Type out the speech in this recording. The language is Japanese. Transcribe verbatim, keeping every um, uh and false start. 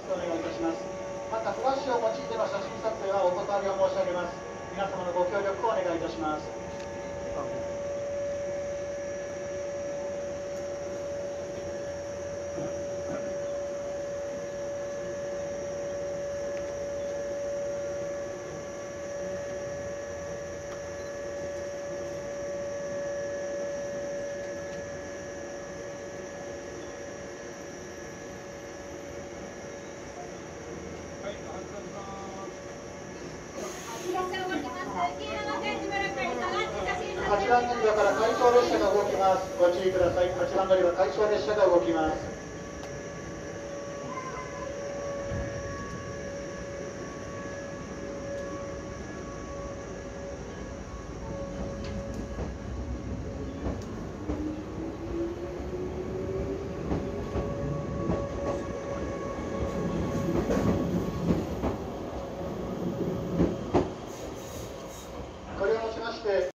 お願いいたします。またフラッシュを用いての写真撮影はお断りを申し上げます。皆様のご協力をお願いいたします。はちばん乗り場から回送列車が動きます。ご注意ください。はちばん乗り場回送列車が動きます。これをもちまして